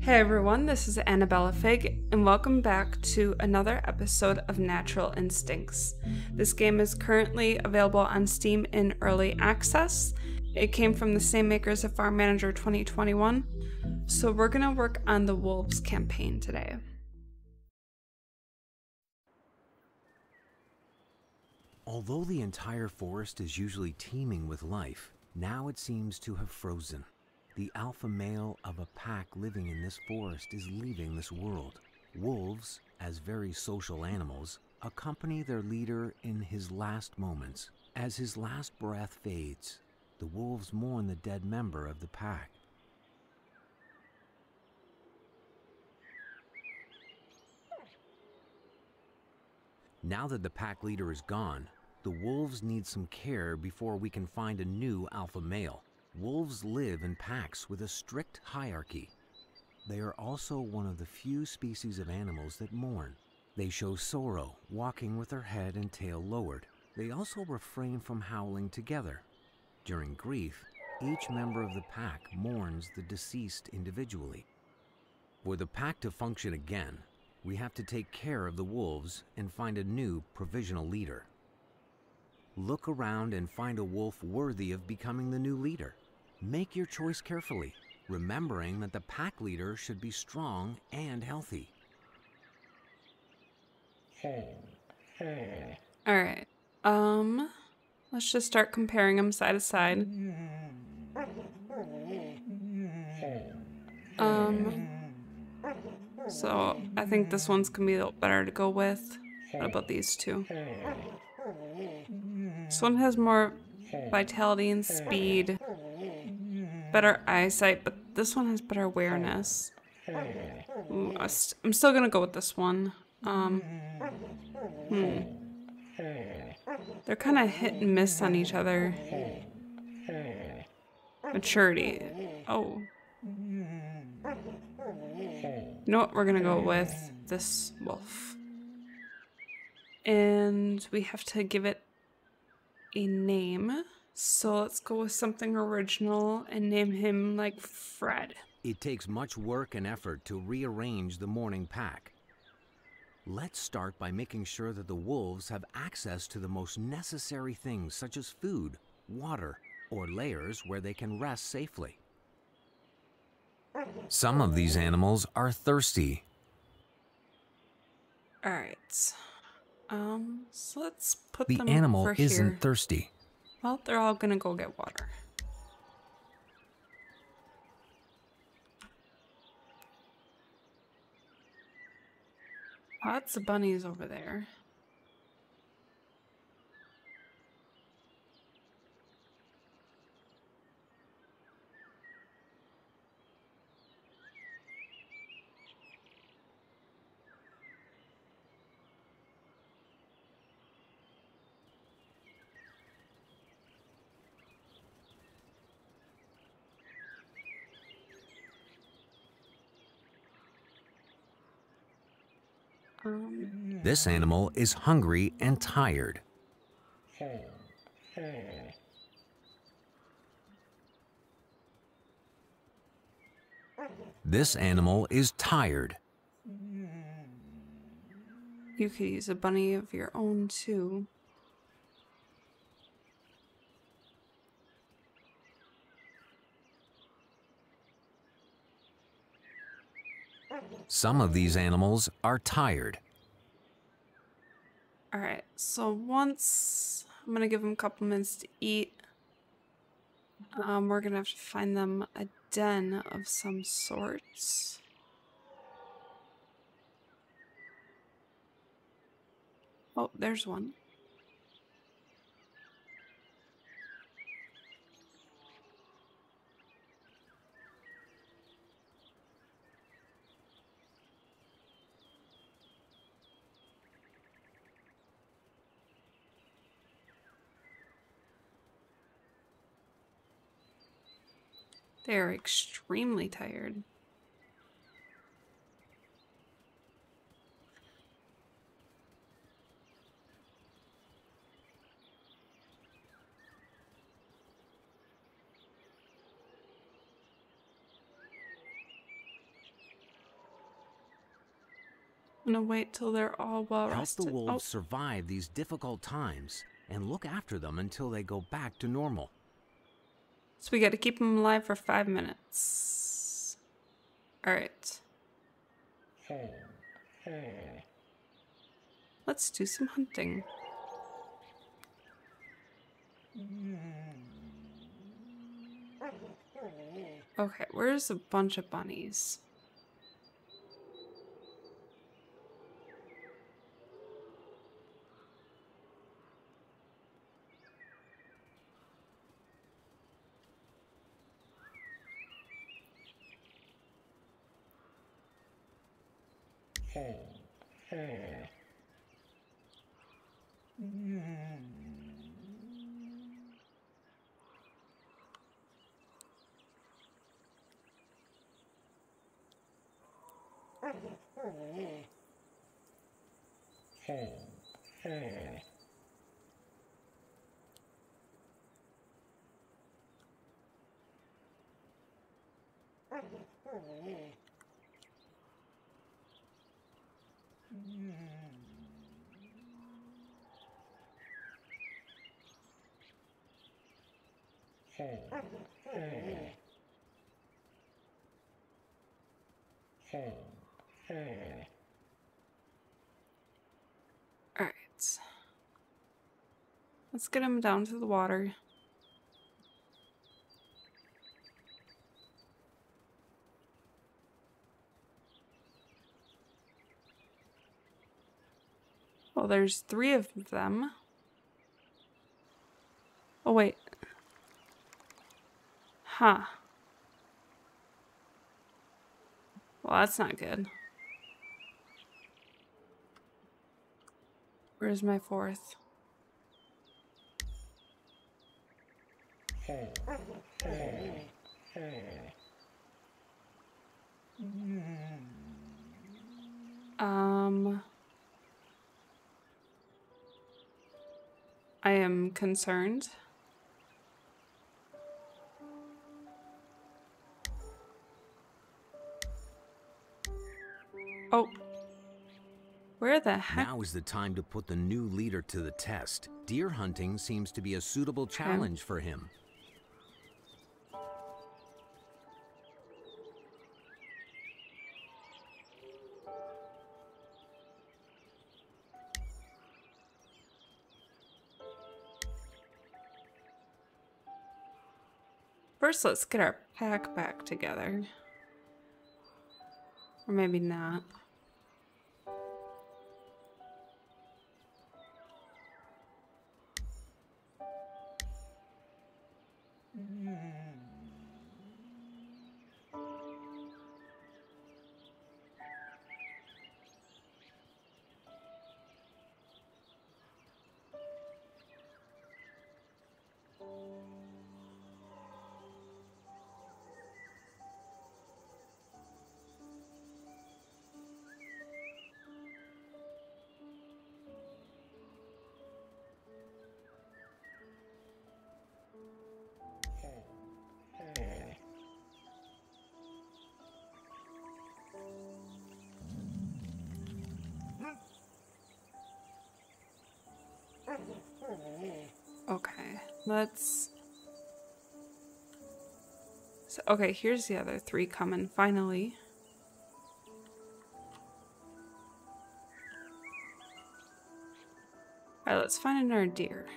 Hey everyone, this is Annabella Fig, and welcome back to another episode of Natural Instincts. This game is currently available on Steam in early access. It came from the same makers of Farm Manager 2021, so we're going to work on the Wolves campaign today. Although the entire forest is usually teeming with life, now it seems to have frozen. The alpha male of a pack living in this forest is leaving this world. Wolves, as very social animals, accompany their leader in his last moments. As his last breath fades, the wolves mourn the dead member of the pack. Now that the pack leader is gone, the wolves need some care before we can find a new alpha male. Wolves live in packs with a strict hierarchy. They are also one of the few species of animals that mourn. They show sorrow, walking with their head and tail lowered. They also refrain from howling together. During grief, each member of the pack mourns the deceased individually. For the pack to function again, we have to take care of the wolves and find a new provisional leader. Look around and find a wolf worthy of becoming the new leader. Make your choice carefully, remembering that the pack leader should be strong and healthy. Alright, let's just start comparing them side to side. So I think this one's gonna be a little better to go with. What about these two? This one has more vitality and speed, better eyesight, but this one has better awareness. Ooh, I'm still gonna go with this one. They're kind of hit and miss on each other. Maturity. Oh. You know what? We're gonna go with this wolf. And we have to give it a name. So let's go with something original and name him like Fred. It takes much work and effort to rearrange the mourning pack. Let's start by making sure that the wolves have access to the most necessary things such as food, water, or lairs where they can rest safely. Some of these animals are thirsty. All right. So let's put The them animal over isn't here. thirsty. Well, they're all gonna go get water. Lots of bunnies over there. This animal is hungry and tired. This animal is tired. You could use a bunny of your own too. Some of these animals are tired. All right, so once I'm gonna give them a couple minutes to eat. We're gonna have to find them a den of some sorts. Oh, there's one. They are extremely tired. I'm gonna wait till they're all well Help rested. the wolves survive these difficult times and look after them until they go back to normal. So we gotta keep them alive for 5 minutes. Alright. Let's do some hunting. Okay, where's a bunch of bunnies? Alright. Let's get him down to the water. Well, there's 3 of them. Oh, wait. Huh. Well, that's not good. Where's my 4th? I am concerned. Oh. Where the heck? Now is the time to put the new leader to the test. Deer hunting seems to be a suitable challenge for him. First, let's get our pack back together. Or maybe not. Okay, let's... So, okay, here's the other 3 coming, finally. Alright, let's find another deer.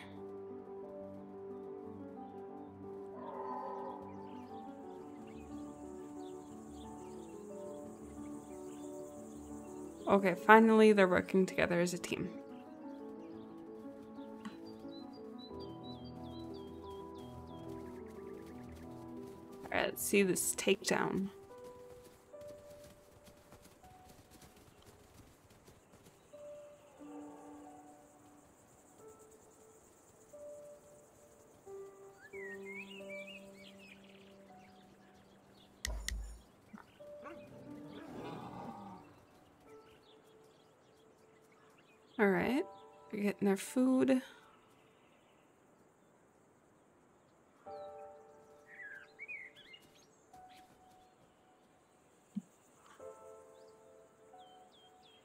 Okay, finally they're working together as a team. Alright, let's see this takedown. Alright, they're getting their food.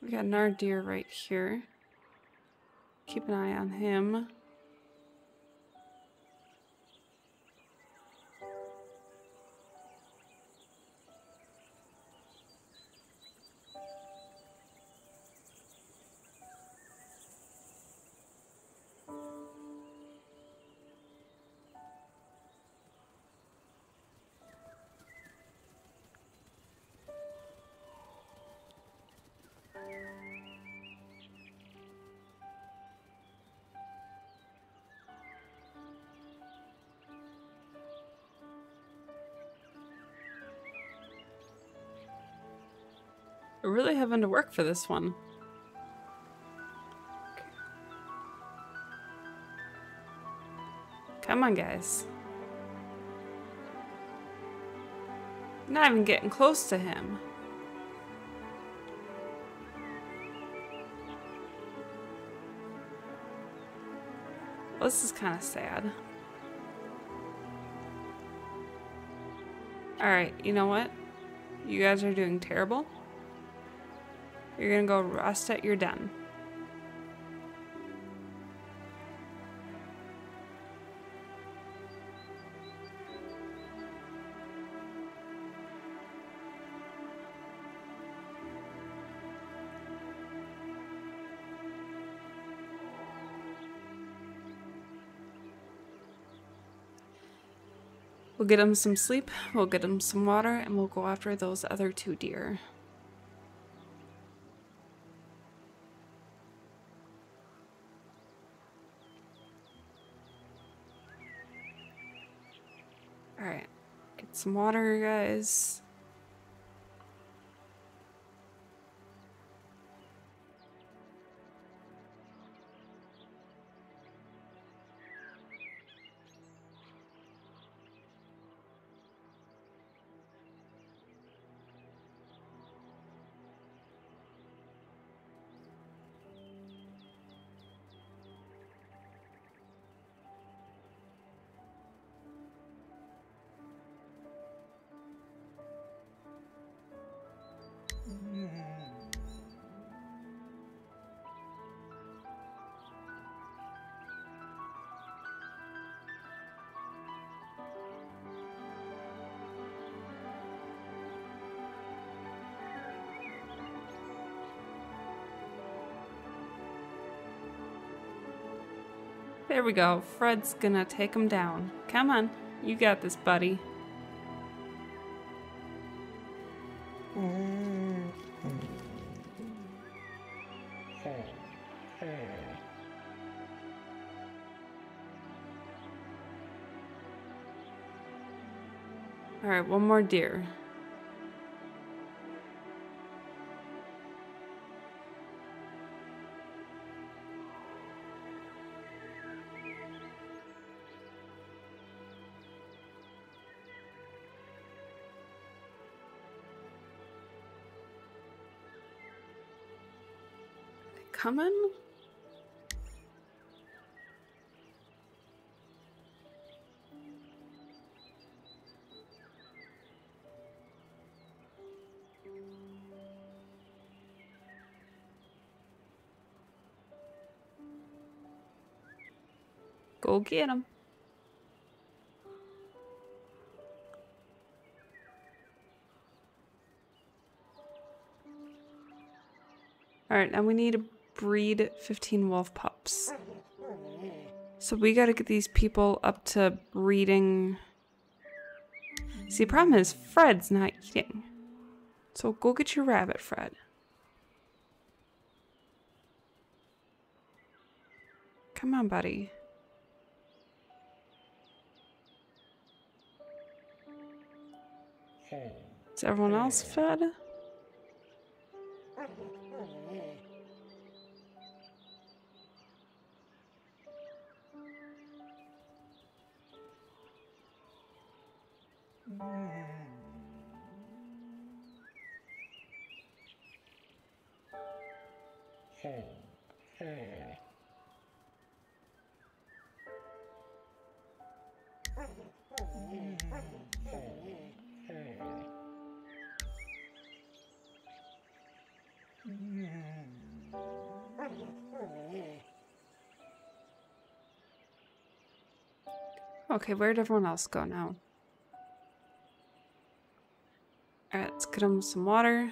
We got another deer right here. Keep an eye on him. We're really having to work for this one. Okay. Come on, guys. Not even getting close to him. Well, this is kind of sad. Alright, you know what? You guys are doing terrible. You're gonna go rest at your den. We'll get him some sleep, we'll get him some water, and we'll go after those other 2 deer. Alright, get some water, guys. There we go. Fred's gonna take him down. Come on. You got this, buddy. Alright, one more deer. Coming? Go get him. Alright, now we need to breed 15 wolf pups. So we gotta get these people up to breeding. See, the problem is Fred's not eating. So go get your rabbit, Fred. Come on, buddy. Is everyone else fed? Okay, where'd everyone else go now? Alright, let's get them some water.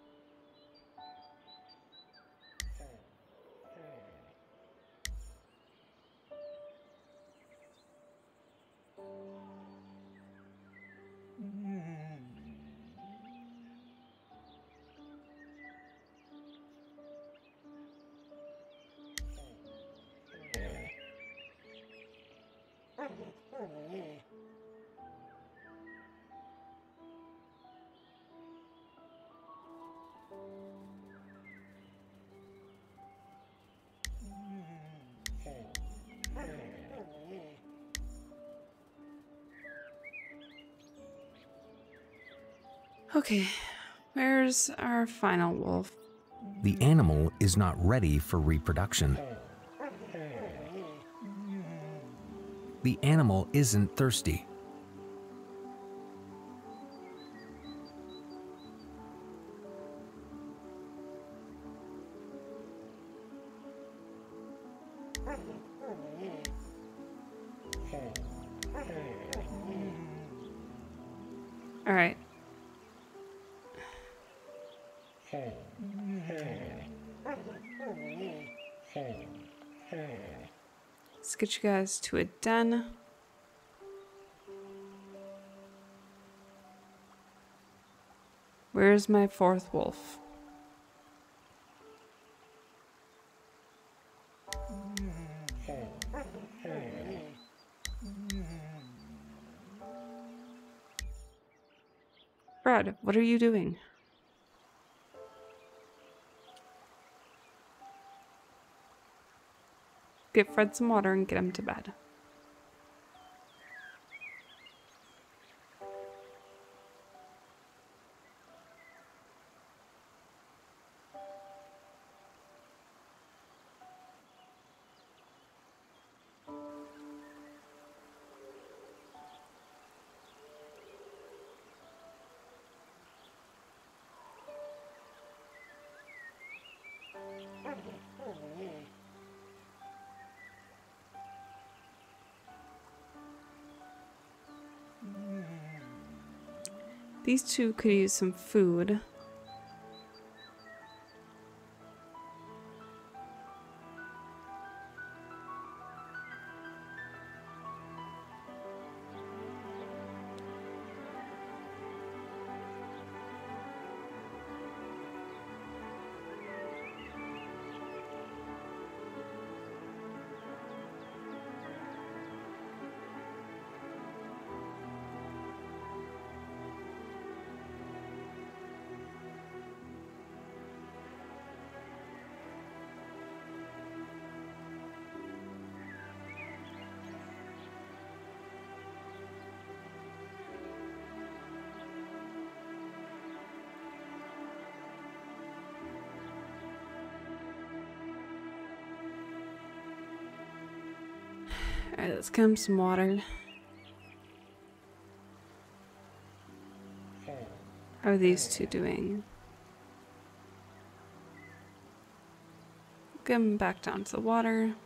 Okay, where's our final wolf? The animal is not ready for reproduction. The animal isn't thirsty. Alright. Let's get you guys to a den. Where's my fourth wolf? Brad, what are you doing? Get Fred some water and get him to bed. These two could use some food. Alright, let's get him some water. How are these two doing? Get him back down to the water.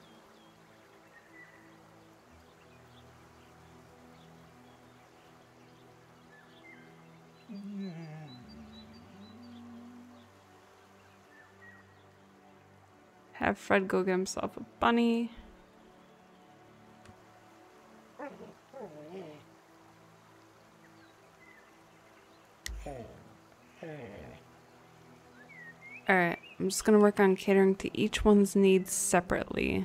Have Fred go get himself a bunny. Alright, I'm just gonna work on catering to each one's needs separately.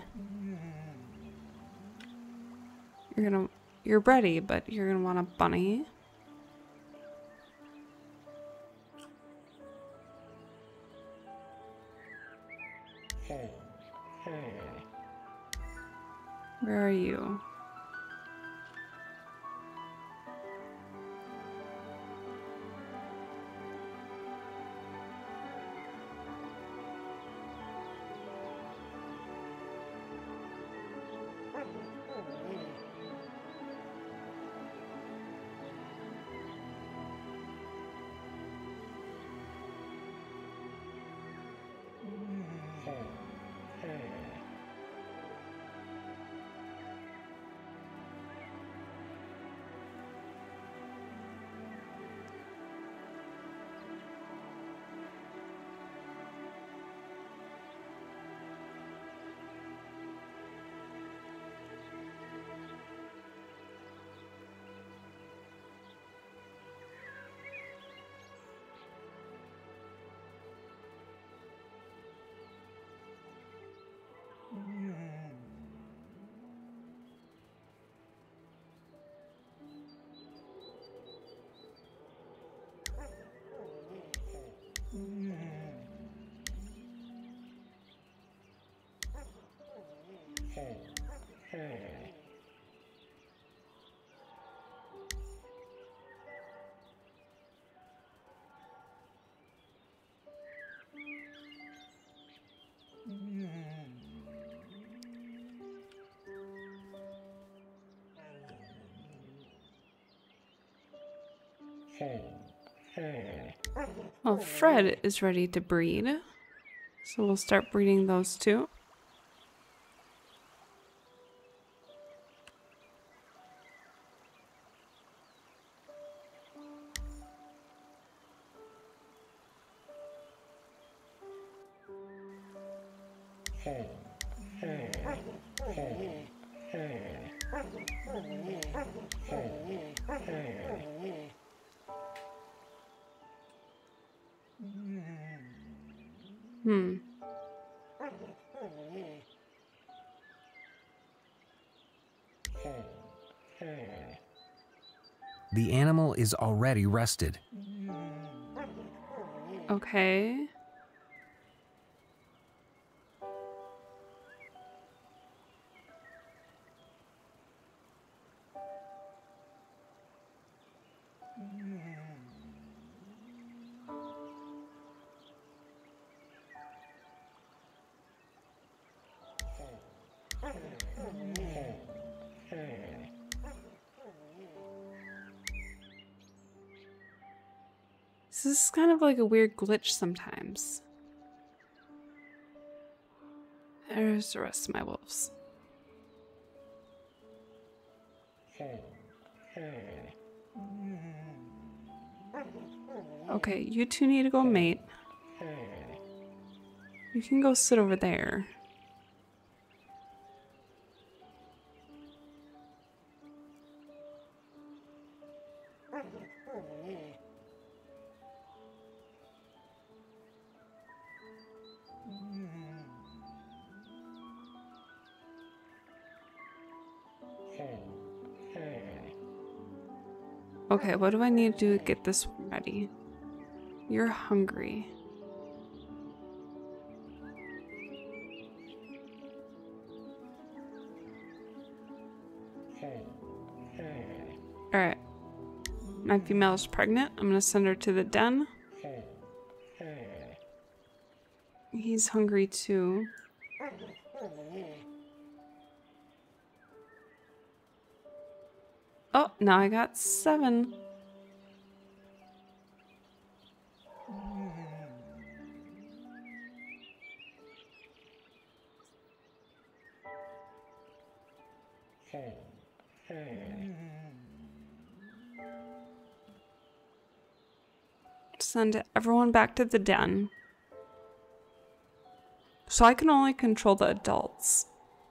You're ready, but you're gonna want a bunny. Where are you? Well, Fred is ready to breed, so we'll start breeding those two. The animal is already rested. Okay. This is kind of like a weird glitch sometimes. There's the rest of my wolves. Okay, you two need to go mate. You can go sit over there. Okay, what do I need to do to get this one ready? You're hungry. Alright. My female is pregnant. I'm gonna send her to the den. He's hungry too. Oh, now I got 7. Send everyone back to the den. So I can only control the adults.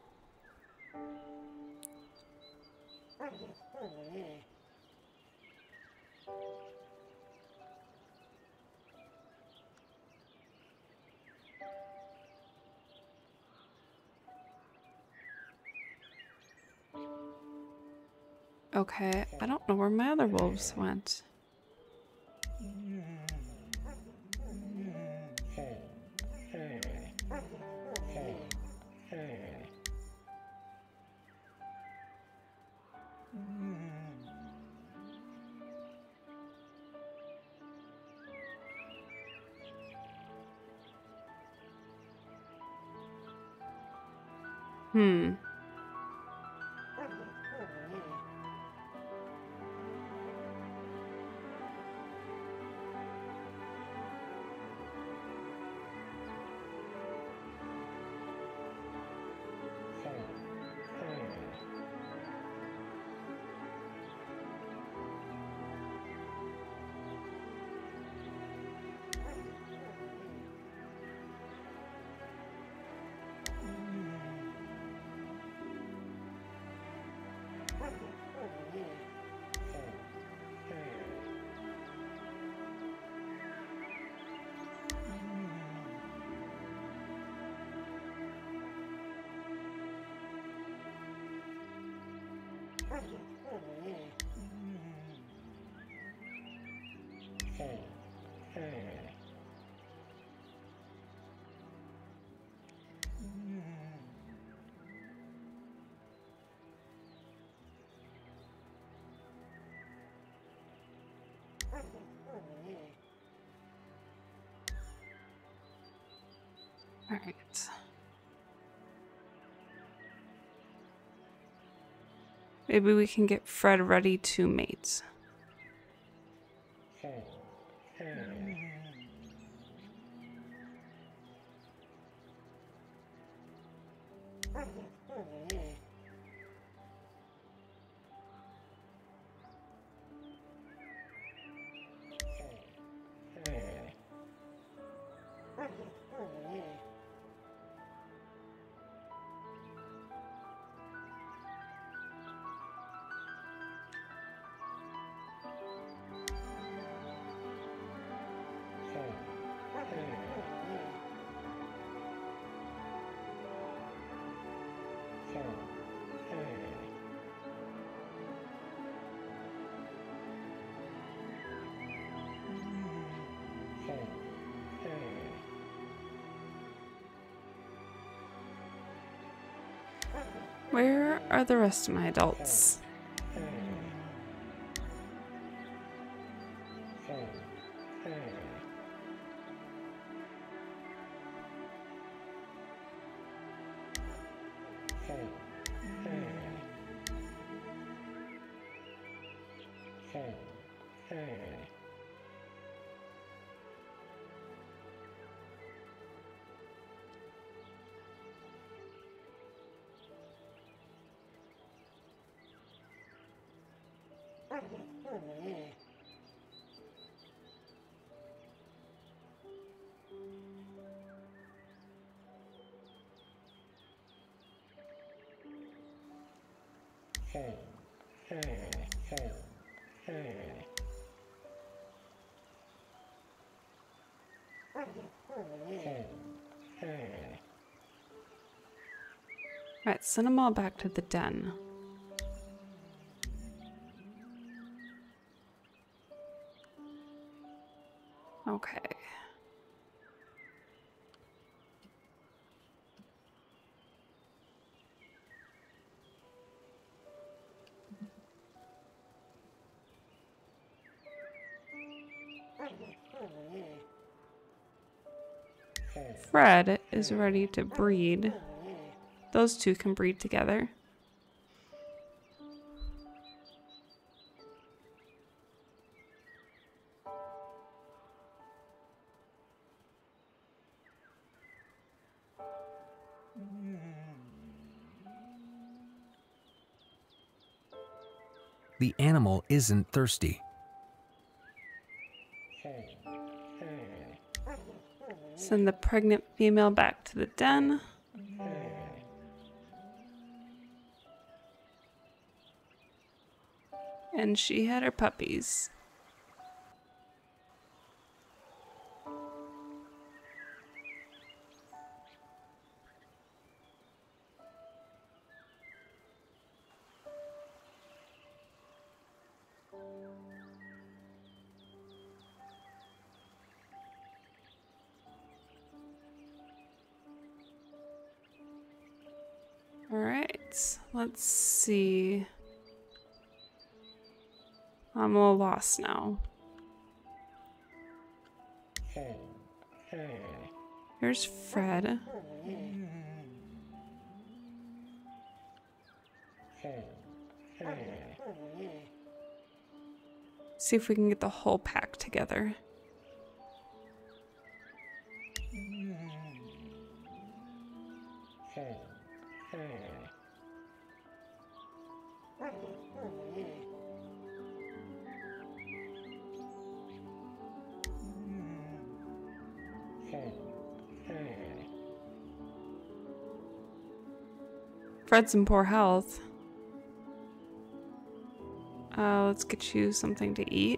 Okay, I don't know where my other wolves went. All right. Maybe we can get Fred ready to mate. Where are the rest of my adults? Alright, send them all back to the den. Okay. Fred is ready to breed. Those two can breed together. The animal isn't thirsty. Send the pregnant female back to the den. And she had her puppies. Alright, let's see. I'm a little lost now. Here's Fred. See if we can get the whole pack together. Fred's in poor health. Let's get you something to eat.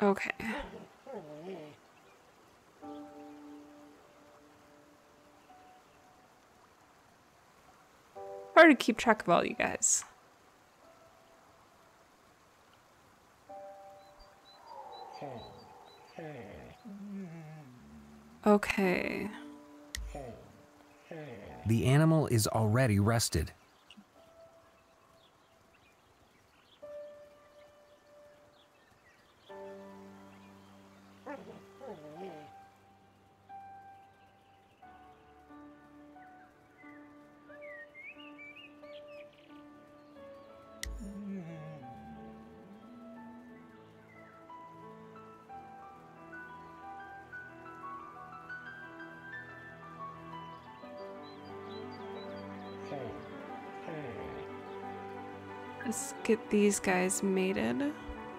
Okay. Hard to keep track of all you guys. Okay. The animal is already rested. Let's get these guys mated.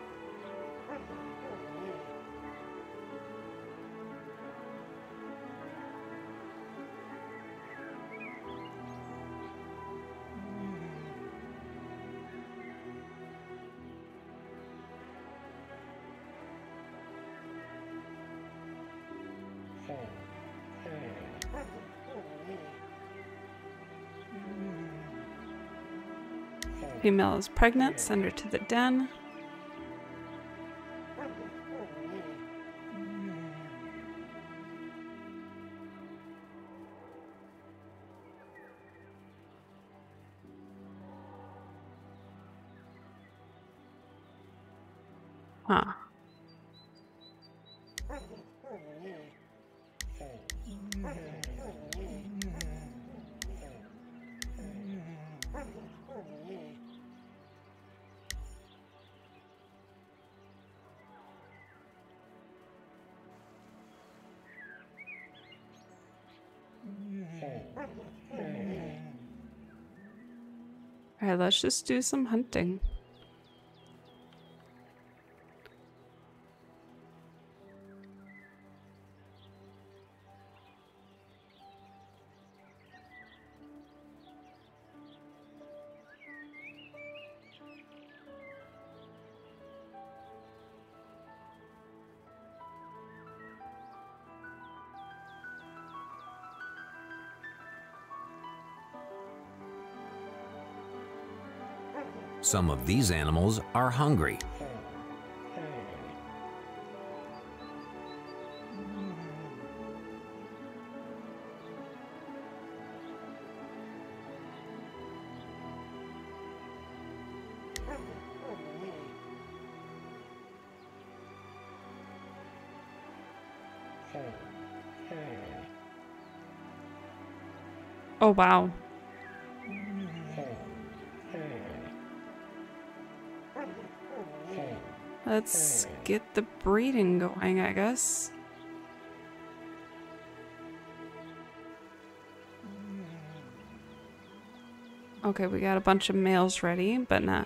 Female is pregnant, send her to the den. Huh. Alright, let's just do some hunting. Some of these animals are hungry. Oh, wow. Let's get the breeding going, I guess. Okay, we got a bunch of males ready, but not.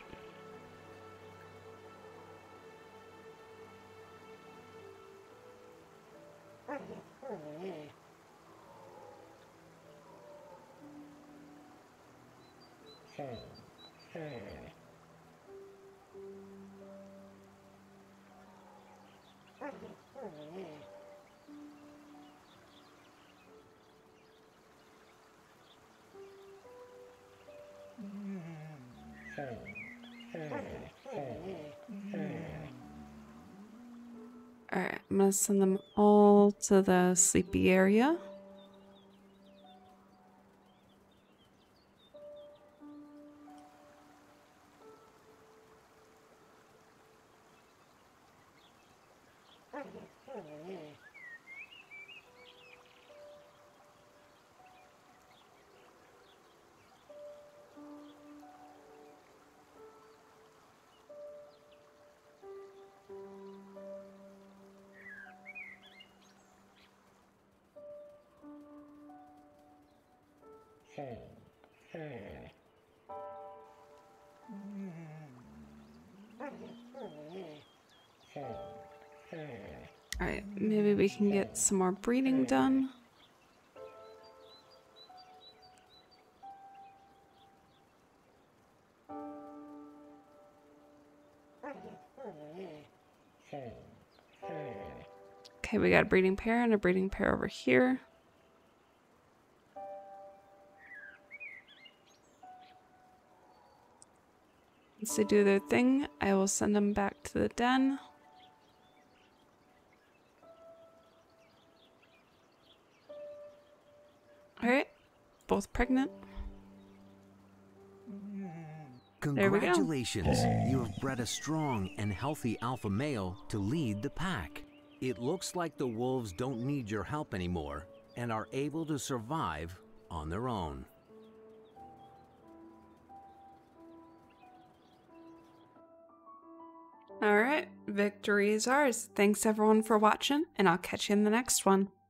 Alright, I'm gonna send them all to the sleepy area. Alright, maybe we can get some more breeding done. Okay, we got a breeding pair and a breeding pair over here. Once they do their thing, I will send them back to the den. Alright, both pregnant. There we go. Congratulations! You have bred a strong and healthy alpha male to lead the pack. It looks like the wolves don't need your help anymore and are able to survive on their own. Alright, victory is ours. Thanks everyone for watching, and I'll catch you in the next one.